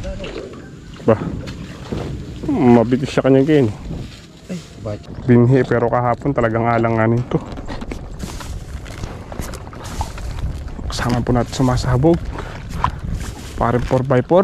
Bah, mabitis siya kanya kain. Binhi, pero kahapon talagang alanganin to. Kasama po natin sumasabog. Parang 4x4.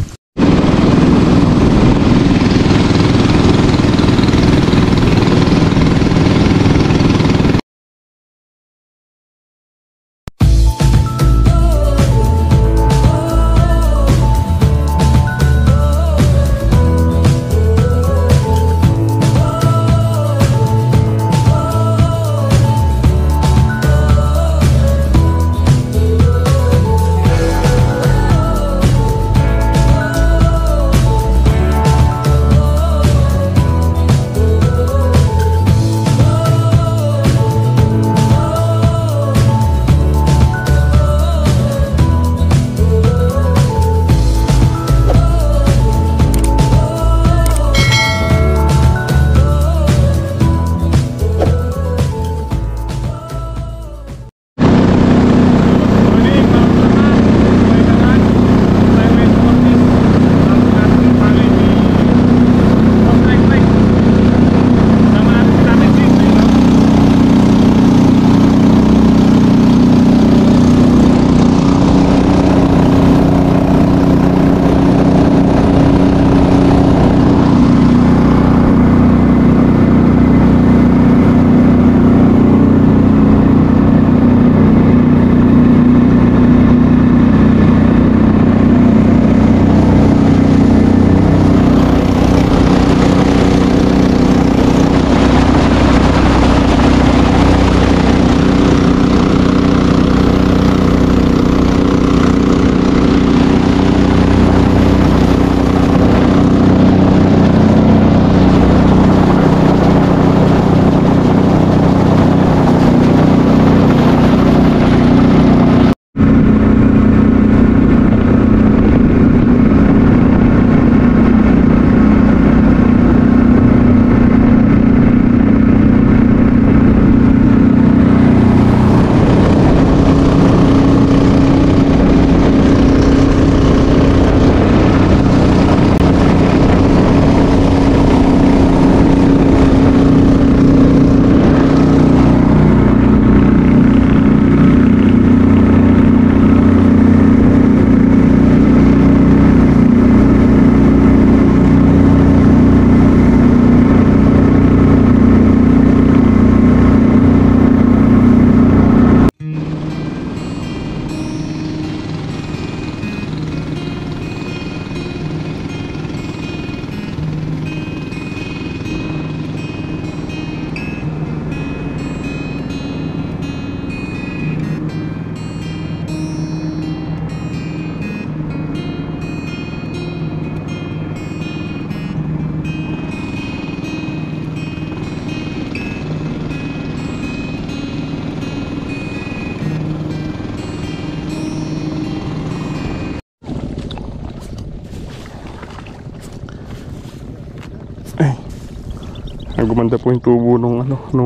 Gumanda po yung tubo nung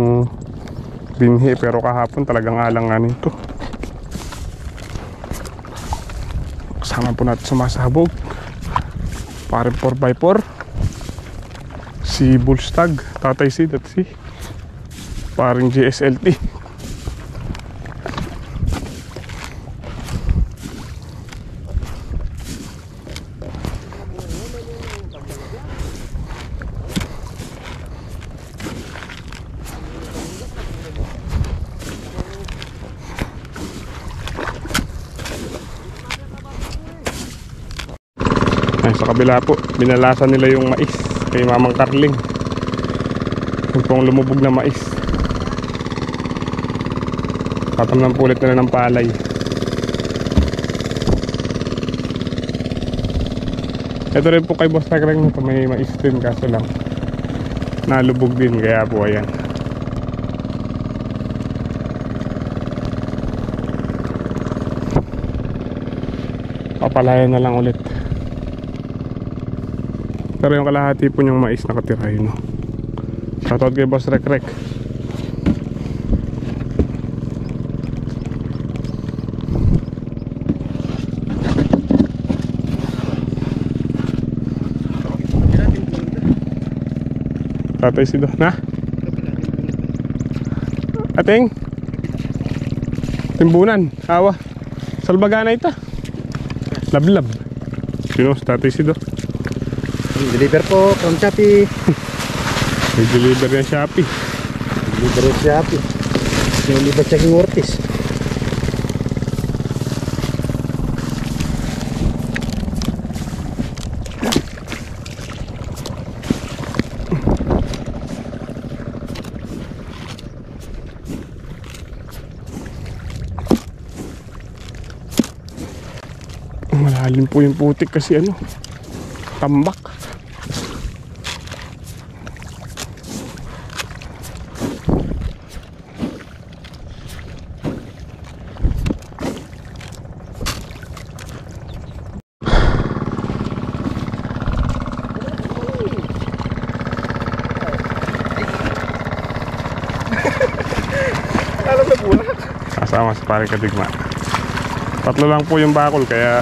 binhi, pero kahapon talagang alanganin to. Kasama po natin sumasabog. Parang 4x4. Si Bullstag, Tatay Sid at si parang GSLT. Ay, sa kabila po, binalasan nila yung mais kay Mamang Carling. Yung pong lumubog na mais. Tatamnan po ulit nila ng palay. Ito rin po kay Boss Carling nito, may mais din, kaso lang nalubog din, kaya po ayan. Papalayan na lang ulit. Pero yung kalahati po niyang mais nakatira yun, no? Shoutout kay Boss Rek. Tatay Sido. Na? Ating? Timbunan. Awa. Salbagana ita. Lablab. Sino? Tatay Sido. Deliver po from Shopee. May deliver yan Shopee. Deliver yung Shopee. Yung libat siya king Ortiz. Malalim po yung putik kasi ano, tambak. Alam na po na. Kasama sa pare kadigma. Tatlo lang po yung bakol kaya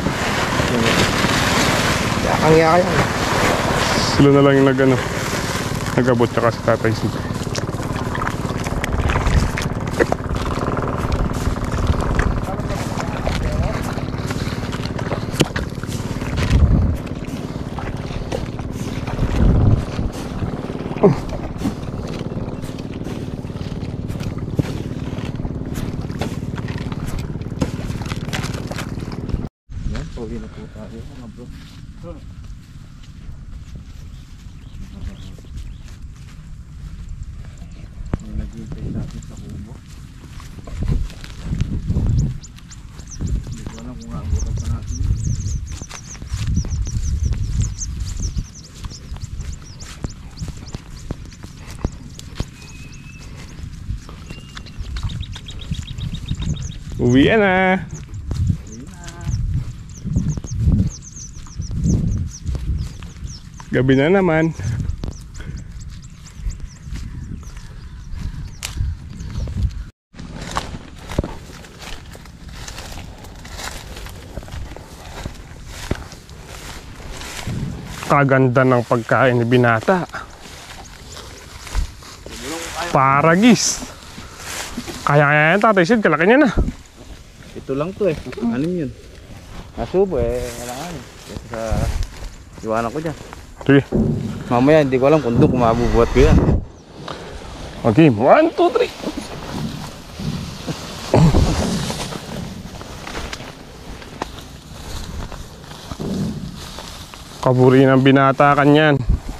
Yakang yan. sila na lang yung nagabot tsaka si Tatay Sido. Yan, pauwi na po tayo mga bro. May naghihintay sa atin sa kubo. Hindi ko alam kung aabutan pa natin. Uwi na. Gabi na naman. Kaganda ng pagkain ni Binata. Paragis. Kaya yan Tatay Sid, kalaki niya na. Ito lang to eh. Ano yun? Nasubo eh. Kailangan eh. Kasi sa iwanan ko dyan. Sige. Mamaya hindi ko alam kung doon kung mabubuhat ko yan. Okay, 1, 2, 3. Kaburi ng Binata kanyan.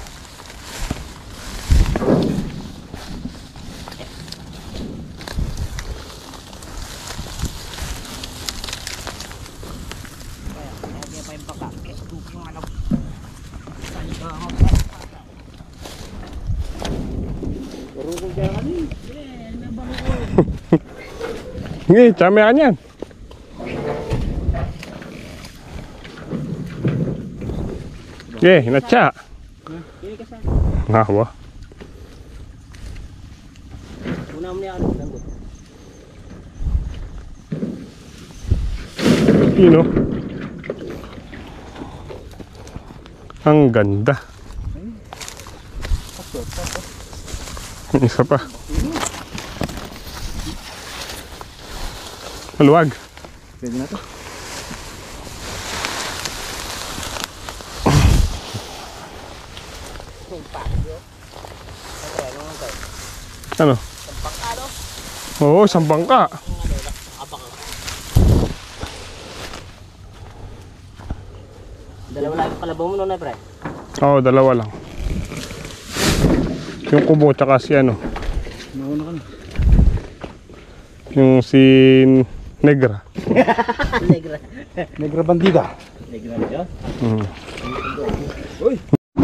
Ngi, chame kanyan. Ngi, nacha. Nawa. Yun o. Ang ganda. Isa pa. Maluwag. Pwede na to. Ano? Oo, isang bangka. Dalawa lang yung kalabaw mo nun, pre. Oo, dalawa lang. Yung kubo tsaka si ano. Mauna ka na. Yung si Negra. Negra. Negra bandida. Negra na yun? Uy!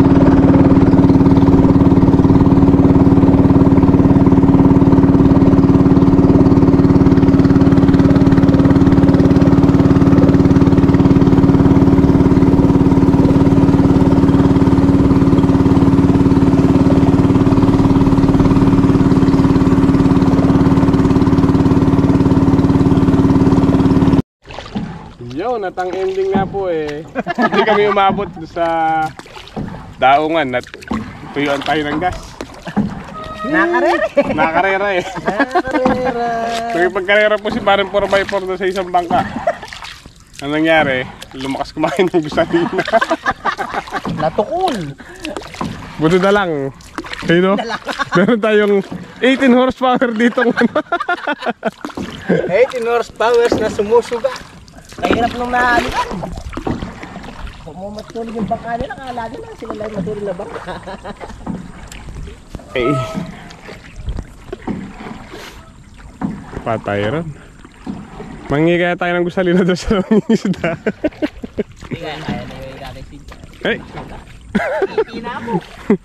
Yun, at ang ending nga po eh. Hindi kami umabot sa daungan at tuyuan tayo ng gas. Nakarere. Nakakarera eh. Nakarera. Kung pagkarera po si Baron 4x4 doon sa isang bangka. Anong nangyari? Lumakas kumain ng gusalina. Natukol. Buto na lang. Hey, no? Meron tayong 18 horsepower dito. 18 horsepower na sumusuga. Kahirap nung naalikan. Kung mo matulog yung bangka nila, kala nila sila lang matulog na bangka. Okay. Patay ron. Mangi kaya tayo ng gusalina doon sa isda. Hindi kaya na yung ilalasig. Hey! Ipina mo.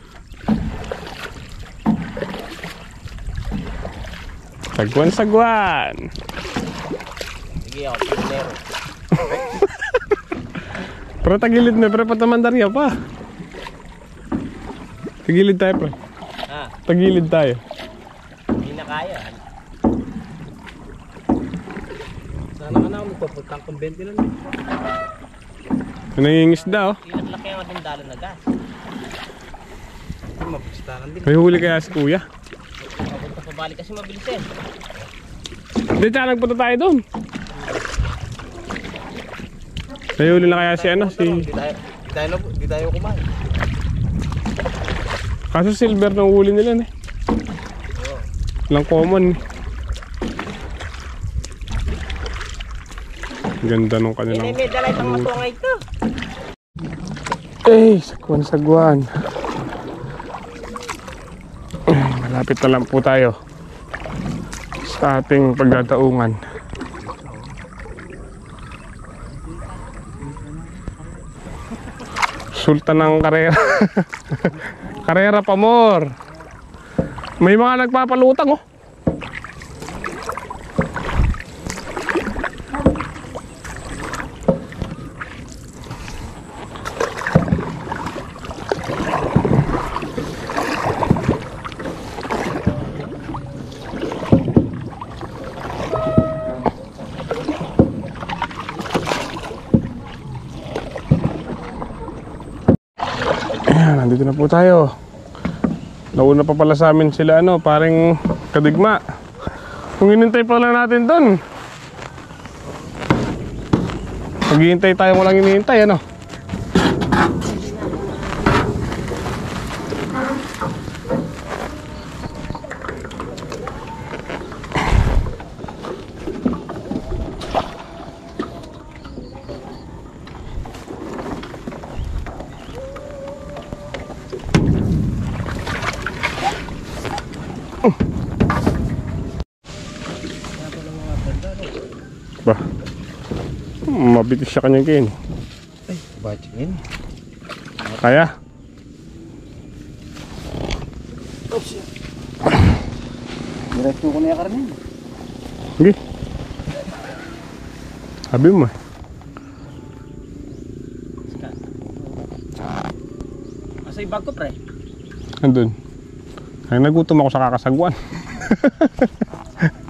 Sagwan. Sige ako, pinero. Pero tagilid na, pero patamandarya pa. Tagilid tayo, pre. Ah, Tagilid tayo. hindi na kaya. Sana ka na ako magpapuntang kumbente lang. Nangingisda, oh. Laki ang ating dalo na gas. Mapustaran din. May huli kaya si kuya. Papunta pa balik kasi mabilis eh. Hindi, tsaka nagpunta tayo doon. May huli na kaya si ano, si... Di tayo kumain. Kaso silver ng huli nila, eh. Walang common. Ganda nung kanilang... May dalay pang matungay ito. Eh, sagwan. Malapit na lang po tayo sa ating pagdadaungan. Sultan ng karera. Karera pa more. May mga nagpapalutang, oh. Ayan, nandito na po tayo. Nauna pa pala sa amin sila, ano, paring kadigma. Kung hinintay pala natin doon, maghihintay tayo, walang hinihintay, ano. Ba, mabitis siya kanyang kain. Ay, batch in. Kaya? Diretso ko na yung karne. Sige. Sabi mo eh. Asa yung bag ko, pre? Andun. Ay, nagutom ako sa kakasagwan.